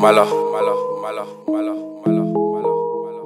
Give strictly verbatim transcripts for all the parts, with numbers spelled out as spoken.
malo, malo, malo, malo, malo, malo, malo,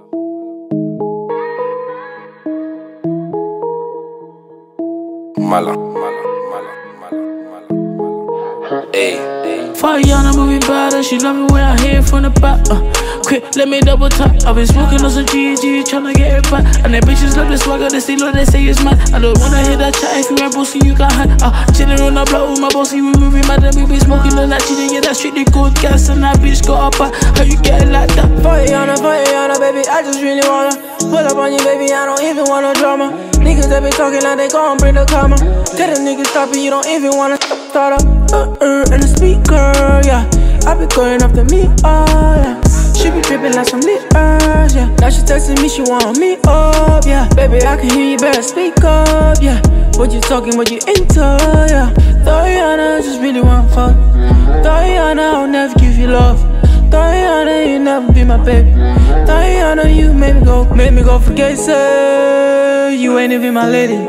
malo, malo, malo, malo, malo, malo. Hey, hey. Fariana moving bad, she love me when I hear from the back. Uh, quick, let me double tap. I've been smoking on some G G, tryna get it back. And the bitches love the swagger, they still they say it's mad. I don't wanna hear that chat if you ain't bossy, you got hand. Uh, chillin' on the block with my bossy, we moving mad and we be smoking on that chillin', yeah, that's strictly good gas. And that bitch got up, uh, how you get it like that? Fariana, Fariana, baby, I just really wanna pull up on you, baby, I don't even want no drama. Niggas that be talking like they gon' bring the karma. Tell them niggas stop it, you don't even wanna start up. Uh, uh, and the speaker, yeah. I be going up to me, oh yeah. She be dripping like some litters, yeah. Now she texting me, she want me up, yeah. Baby, I can hear you, better speak up, yeah. What you talking, what you into, yeah. Fariana, just really want fuck. Fariana, I'll never give you love. Fariana, you never be my baby. Fariana, you made me go, made me go forget, say you ain't even my lady.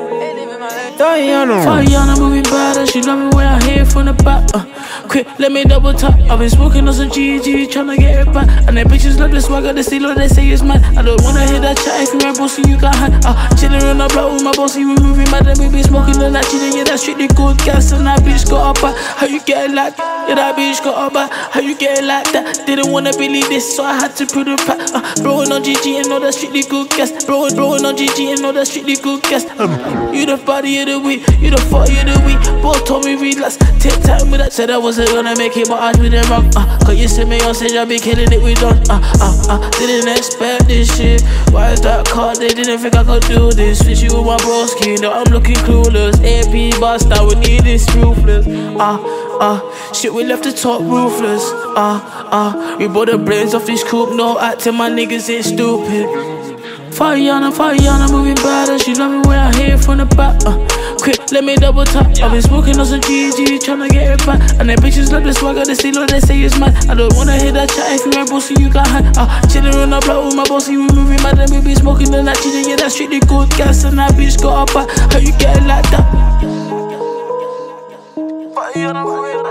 Fariana, Fariana moving bad, she love me when I hear from the back. Uh, quick, let me double tap. I've been smoking on some G G, tryna get it back. And the bitches love the swagger, they still they say it's mad. I don't wanna hear that chat if you ain't bossy, you got hand. Uh, chillin' on the block with my bossy, we moving mad and we be smoking on that chillin', yeah, that's strictly good gas. And that bitch got up, uh, how you get it like that? Yeah, that bitch got up, uh, how you get it like that? Didn't wanna believe this, so I had to prove the fact. Uh, blowing on G G and know that's strictly good gas. Blowing, blowing on G G and know that's strictly good gas. Um, you the body of the week, you the fuck of the week. Both told me relax, take time with that. Said I wasn't gonna make it, but I did it wrong. Uh, cause you see me on stage, I be killing it, we done. Uh, uh, uh, didn't expect this shit. Why is that card? They didn't think I could do this. Switch you with my broski, now I'm looking clueless. A P bust, I would need this ruthless. Ah, uh, ah, uh, shit, we left the top ruthless. Ah, uh, ah, uh, we bought the brains off this coupe, no acting, my niggas ain't stupid. Fariana, Fariana moving bad, she love me when I hear from the back. Uh, quick, let me double tap. I've been smoking on some G G, tryna get it back. And the bitches love the swagger, they still they say it's mad. I don't wanna hear that chat if you ain't bossy, you got hand. Uh, chillin' on the block with my bossy, we moving mad and we be smoking on that chillin', yeah, that's strictly good gas. And that bitch got up, uh, how you get it like that? Fariana, Fariana.